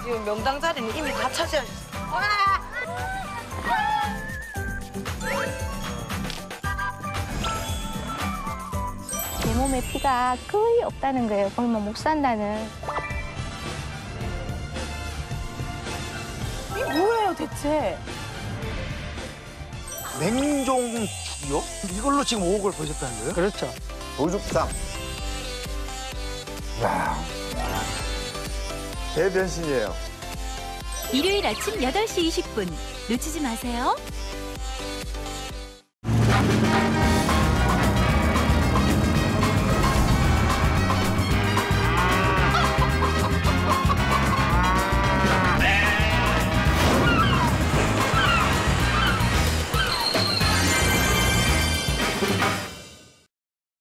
지금 명당 자리는 이미 다 차지하셨어요. 내 몸에 피가 거의 없다는 거예요. 굶어 못 산다는. 이게 뭐예요, 대체? 냉종죽이요? 이걸로 지금 5억을 버셨다는 거예요? 그렇죠. 도죽삼. 야, 대변신이에요. 일요일 아침 8시 20분 놓치지 마세요.